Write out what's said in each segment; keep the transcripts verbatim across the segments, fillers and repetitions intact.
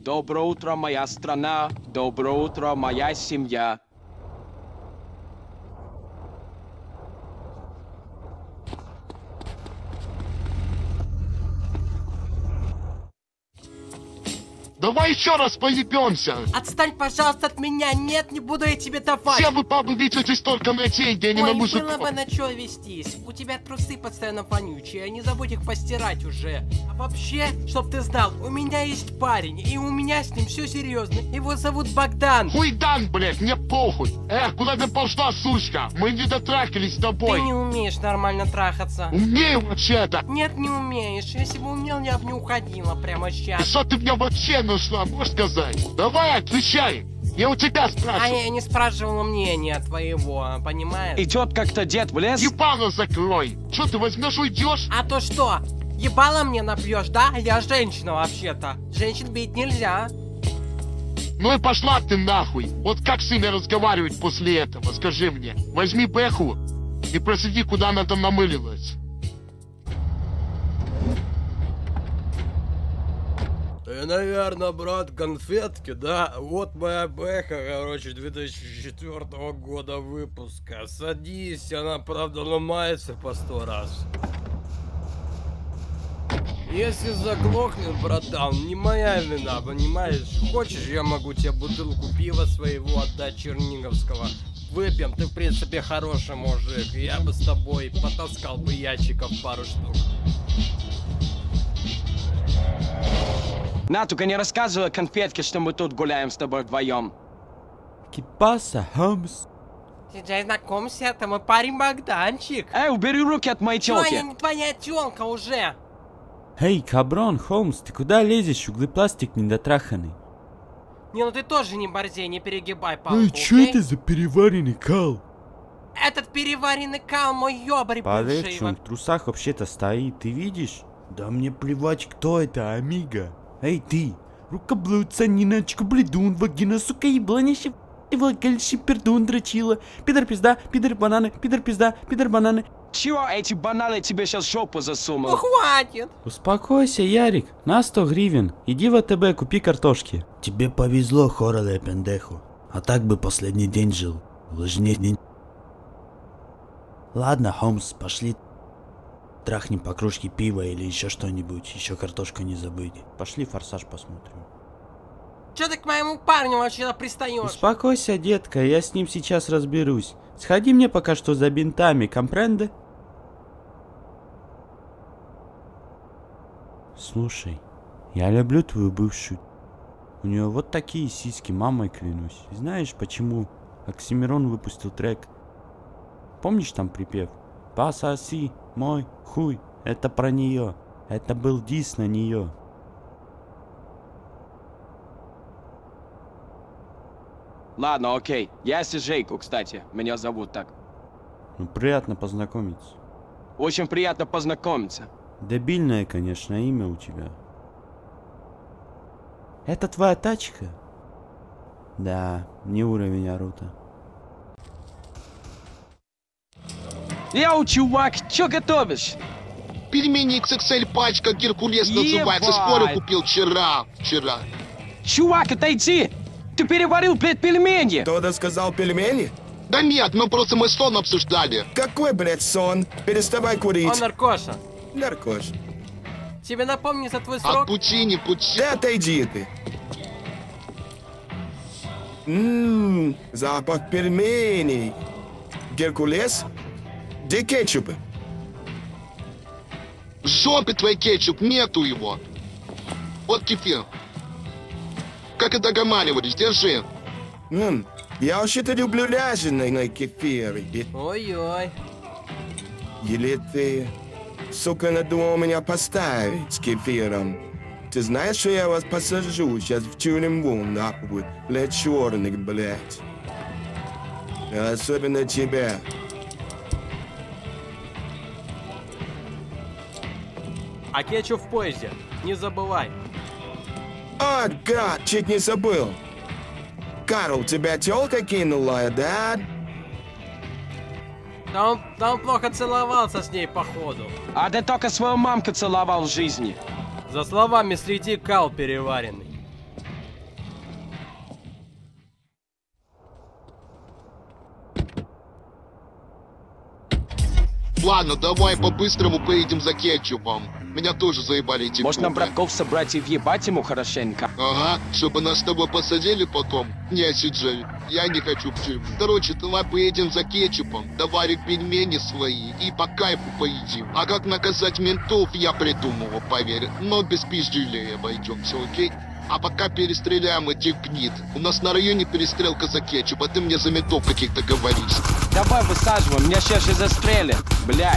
Доброе утро, моя страна. Доброе утро, моя семья. Давай еще раз поебемся. Отстань, пожалуйста, от меня. Нет, не буду я тебе давать. Все вы, бабы, видите столько на деньги, я не Ой, могу... было бы на чё вестись. У тебя трусы постоянно вонючие, не забудь их постирать уже. А вообще, чтоб ты знал, у меня есть парень, и у меня с ним все серьезно. Его зовут Богдан. Хуйдан, блядь, мне похуй. Эх, куда ты пошла, сучка? Мы не дотрахались с тобой. Ты не умеешь нормально трахаться. Умею вообще-то. Нет, не умеешь. Если бы умел, я бы не уходила прямо сейчас. Что ты мне вообще нашла, можешь сказать? Давай, отвечай. Я у тебя А спрашиваю. я не спрашивала мнения твоего, понимаешь? Идет как-то дед в лес. Ебало закрой. Что ты возьмешь, уйдешь? А то что? Ебало мне напьешь, да? Я женщина вообще-то. Женщин бить нельзя. Ну и пошла ты нахуй. Вот как с ними разговаривать после этого, скажи мне. Возьми бэху и просиди, куда она там намылилась. Ты, наверное, брат, конфетки, да? Вот моя бэха, короче, две тысячи четвёртого года выпуска. Садись, она, правда, ломается по сто раз. Если заглохнет, братан, не моя вина, понимаешь? Хочешь, я могу тебе бутылку пива своего отдать черниговского. Выпьем, ты, в принципе, хороший мужик. Я бы с тобой потаскал бы ящиков пару штук. На, только не рассказывай конфетке, что мы тут гуляем с тобой вдвоем. Кипаса, Хамс. Сейчас знакомься, это мой парень Богданчик. Эй, убери руки от моей Чё, я тёлки. не твоя тёлка уже? Эй, каброн, Холмс, ты куда лезешь? Углепластик недотраханный. Не, ну ты тоже не борзей, не перегибай палку, Эй, чё окей? это за переваренный кал? Этот переваренный кал мой ёбарь бывший. Полегче, он в трусах вообще-то стоит, ты видишь? Да мне плевать, кто это, амиго. Эй, ты, рукоблудца, ниночку, бледун, вагина, сука, ебланище, влагальщи, пердун, дрочила, пидор пизда, пидор бананы, пидор пизда, пидор бананы. Чего эти бананы тебе сейчас в жопу Ну засунул? хватит. Успокойся, Ярик, на сто гривен, иди в АТБ, купи картошки. Тебе повезло, хороле пендеху. А так бы последний день жил. Лыжни не... Ладно, Холмс, пошли. Трахнем по кружке пива или еще что-нибудь. Еще картошку не забыть. Пошли форсаж посмотрим. Чё ты к моему парню вообще пристаешь? Успокойся, детка, я с ним сейчас разберусь. Сходи мне пока что за бинтами, компренде? Слушай, я люблю твою бывшую. У нее вот такие сиськи, мамой клянусь. Знаешь, почему Оксимирон выпустил трек? Помнишь там припев? Пососи мой хуй. Это про нее. Это был дис на нее. Ладно, окей. Я Сижейку, кстати. Меня зовут так. Ну, приятно познакомиться. Очень приятно познакомиться. Дебильное, конечно, имя у тебя. Это твоя тачка? Да, не уровень Арута. Йоу, чувак, чё готовишь? Пельмени икс икс эль пачка, Геркулес называется. Ебать. Спорю, купил вчера. Вчера. Чувак, отойди! Ты переварил, блядь, пельмени! Кто-то сказал пельмени? Да нет, мы просто мой сон обсуждали. Какой, блядь, сон? Переставай курить. О, наркоша, Наркош. тебе напомни за твой От срок? пути не пути. Да отойди ты. Ммм, запах пельменей. Геркулес? Где кетчупы? В жопе твой кетчуп, нету его. Вот кефир. Как и договаривались, держи. Ммм, я вообще-то люблю ряженый на кефире. Ой-ой. Или ты, сука, надумал меня поставить с кефиром? Ты знаешь, что я вас посажу сейчас в тюрьму, нахуй, для черных, блядь. Особенно тебя. А кетчуп в поезде, не забывай. О, гад, чуть не забыл. Карл, тебя тёлка кинула, да? Да он, да он плохо целовался с ней, походу. А ты только свою мамку целовал в жизни. За словами следи, кал переваренный. Ладно, давай по-быстрому поедем за кетчупом. Меня тоже заебали эти Может нам кубы. братков собрать и въебать ему хорошенько? Ага, чтобы нас с тобой посадили потом. Не, Си-Джей, я не хочу в тюрьму. Короче, давай поедем за кетчупом, доварим пельмени свои и по кайфу поедим. А как наказать ментов, я придумал, поверь. Но без пизделей обойдемся, окей? А пока перестреляем этих гнид. У нас на районе перестрелка за кетчуп, а ты мне за ментов каких-то говоришь. Давай высаживаем, меня сейчас же застрелят. Блять.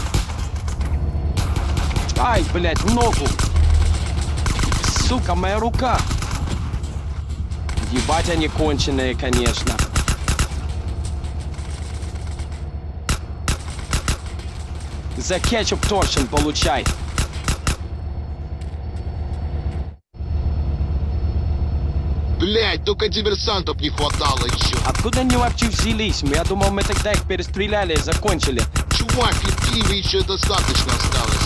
Ай, блять, в ногу. Сука, моя рука. Ебать они конченые, конечно. За кетчуп торшен получай. Блять, только диверсантов не хватало еще. Откуда они вообще взялись? Я думал, мы тогда их перестреляли и закончили. Чувак, и пива еще достаточно осталось.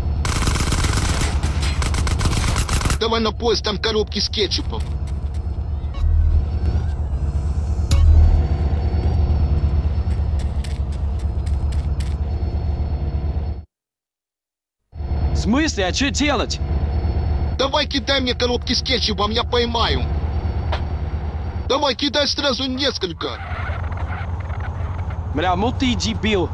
Давай на поезд, там коробки с кетчупом. В смысле? А что делать? Давай кидай мне коробки с кетчупом, я поймаю. Давай, кидай сразу несколько. Бля, ну ты дебил.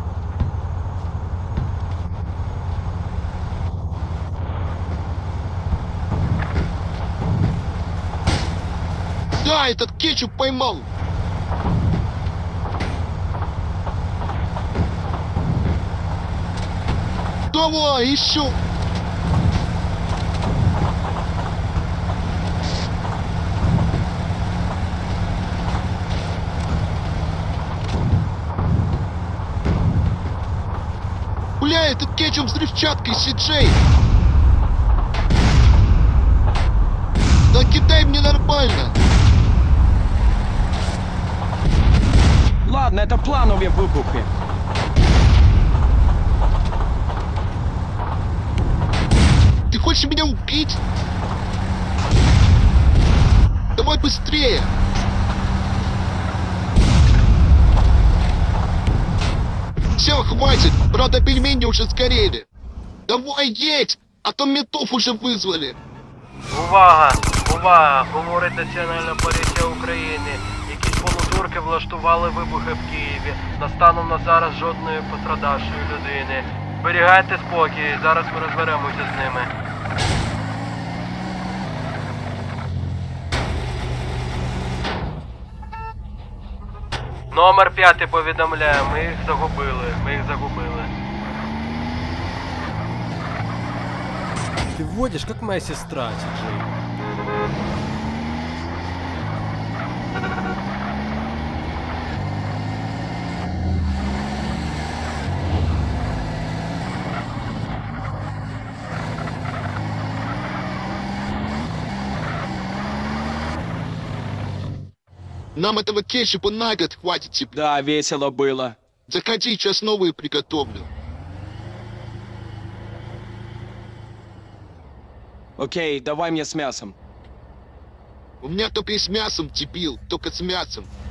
Да, этот кетчуп поймал. Давай, еще. Бля, этот кетчуп с взрывчаткой, Си-Джей. Да кидай мне нормально. Ладно, это плановые выбухи. Ты хочешь меня убить? Давай быстрее. Все, хватит. Правда, пельмени уже сгорели. Давай едь, а то ментов уже вызвали. Увага! Увага! Говорить Національна поліція України. Якісь полудурки влаштували вибухи в Києві. На станом на зараз жодної пострадавшої людини. Зберігайте спокій, зараз ми розберемося з ними. Номер п'ятий повідомляє, ми їх загубили, ми їх загубили. Ты водишь, как моя сестра, Си-Джей. Нам этого кетчупа на год хватит теперь. Да, весело было. Заходи, сейчас новые приготовлю. Окей, давай мне с мясом. У меня только и с мясом, дебил, только с мясом.